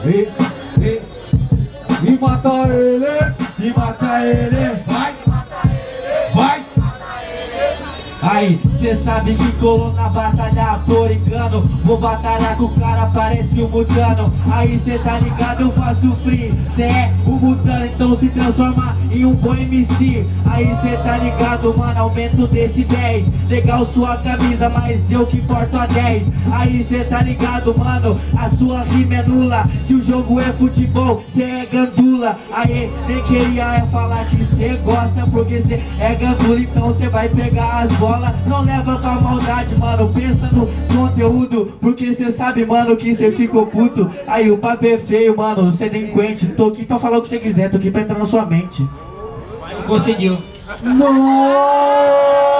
E mata ele, vai, vai. Aí, cê sabe que colou na batalha por engano. Vou batalhar com o cara, parece um mutano. Aí cê tá ligado, eu faço free. Cê é um mutano, então se transforma em um bom MC. Aí cê tá ligado, mano, aumento desse 10. Legal sua camisa, mas eu que porto a 10. Aí cê tá ligado, mano, a sua rima é nula. Se o jogo é futebol, cê é gandula. Aí nem queria falar que cê gosta, porque cê é gandula, então cê vai pegar as bolas. Não leva pra maldade, mano, pensa no conteúdo, porque cê sabe, mano, que cê ficou puto. Aí o papo é feio, mano, cê delinquente. Tô aqui pra falar o que cê quiser, tô aqui pra entrar na sua mente. Não conseguiu. Nossa!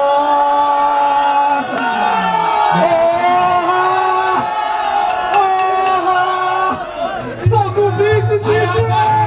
Solta o beat, DJ!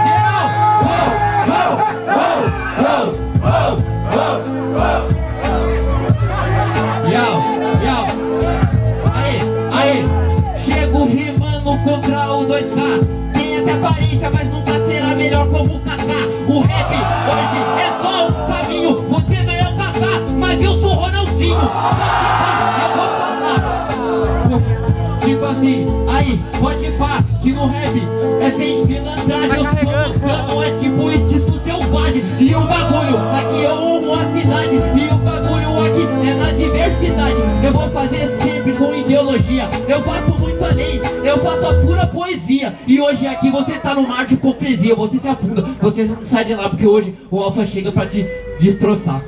Chego rimando contra o 2K. Tem até aparência, mas nunca será melhor como o Kaká. O rap hoje é só um caminho. Você não é o Kaká, mas eu sou o Ronaldinho. Eu vou falar, tipo assim, aí, pode pá, que no rap é sem pilantragem. Eu sou mutano, é tipo instinto selvagem. E o bagulho, aqui eu amo a cidade. E o bagulho aqui é na diversidade. Eu vou fazer sempre com ideologia. Eu faço muito além, eu faço a pura poesia. E hoje aqui você tá no mar de hipocrisia. Você se afunda, você não sai de lá, porque hoje o Alfa chega pra te destroçar.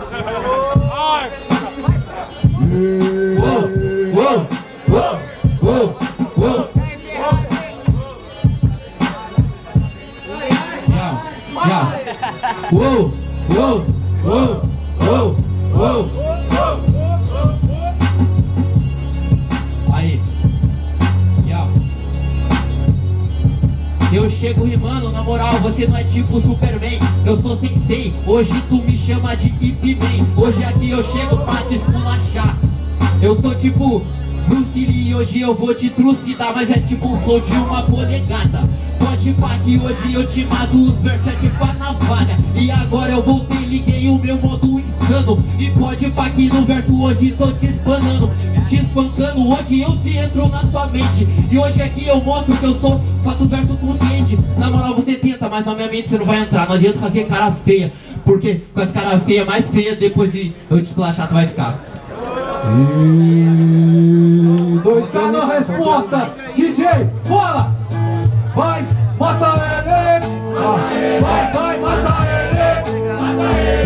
Aí, eu chego rimando, na moral, você não é tipo Superman. Eu sou sensei, hoje tu me chama de Ip Man. Hoje aqui eu chego pra te esculachar. Eu sou tipo Bruce Lee e hoje eu vou te trucidar. Mas é tipo um flow de uma polegada. Pode pá que hoje eu te mato, os versos é tipo a navalha. E agora eu voltei, liguei o meu modo insano. E pode pá que no verso hoje tô te espanando, te espancando, hoje eu te entro na sua mente. E hoje aqui eu mostro que eu sou, faço verso consciente. Na moral você tenta, mas na minha mente você não vai entrar. Não adianta fazer cara feia, porque com as cara feia mais feia, depois de eu te esculachar tu vai ficar. 2K na resposta, DJ, fala! Vai, mata ele! Vai, mata ele! Mata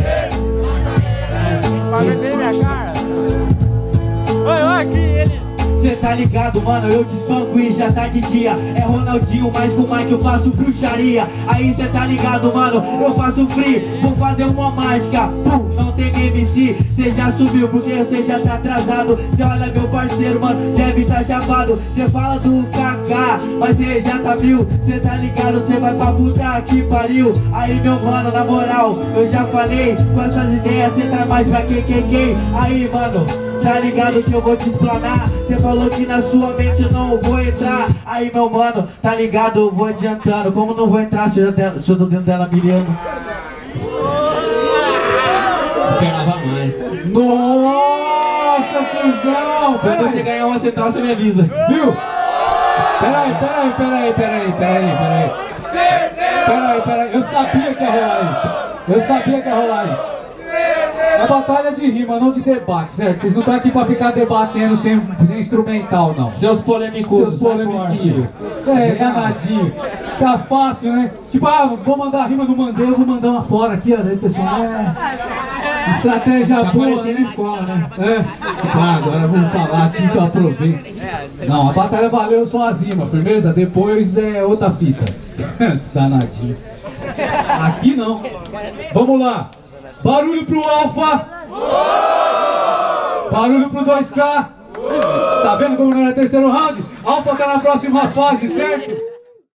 ele! Vai beber minha cara! Oi, aqui ele! Cê tá ligado, mano, eu te espanco e já tá de dia. É Ronaldinho, mas com o Mike eu faço bruxaria. Aí cê tá ligado, mano, eu faço free. Vou fazer uma mágica, não tem MC. Cê já subiu porque cê já tá atrasado. Cê olha meu parceiro, mano, deve tá chapado. Cê fala do Kaká, mas cê já tá viu. Cê tá ligado, cê vai pra puta que pariu. Aí meu mano, na moral, eu já falei. Com essas ideias cê tá mais pra quem. Aí mano, tá ligado que eu vou te explanar. Cê falou que na sua mente eu não vou entrar. Aí meu mano, tá ligado, eu vou adiantando. Como não vou entrar se eu tô dentro dela milhando? Esperava mais. Nossa, fusão! Quando você ganhar uma central, você me avisa. Viu? Peraí. Eu sabia que ia rolar isso. É batalha de rima, não de debate, certo? Vocês não estão aqui pra ficar debatendo sem instrumental, não. Seus polêmicos. Seus polemiquinhos. Danadinho. Tá fácil, né? Tipo, vou mandar a rima, não mandei, eu vou mandar uma fora aqui, ó. Daí, pessoal, estratégia boa, Aparecer na escola, né? Agora eu vou falar aqui que eu aproveito. Não, a batalha valeu só as rimas, firmeza? Depois é outra fita. Danadinho. Aqui não. Vamos lá. Barulho pro Alfa. Barulho pro 2K. Tá vendo como não é terceiro round? Alfa tá na próxima fase, certo?